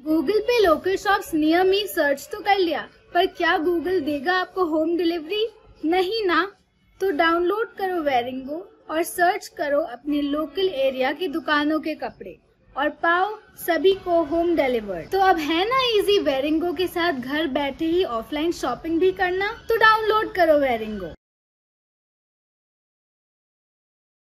Google पे local shops near me search तो कर लिया, पर क्या गूगल देगा आपको होम डिलीवरी? नहीं ना। तो डाउनलोड करो वेरिंगो और सर्च करो अपने लोकल एरिया की दुकानों के कपड़े और पाओ सभी को होम डिलीवर्ड। तो अब है ना इजी वेरिंगो के साथ घर बैठे ही ऑफलाइन शॉपिंग भी करना। तो डाउनलोड करो वेरिंगो।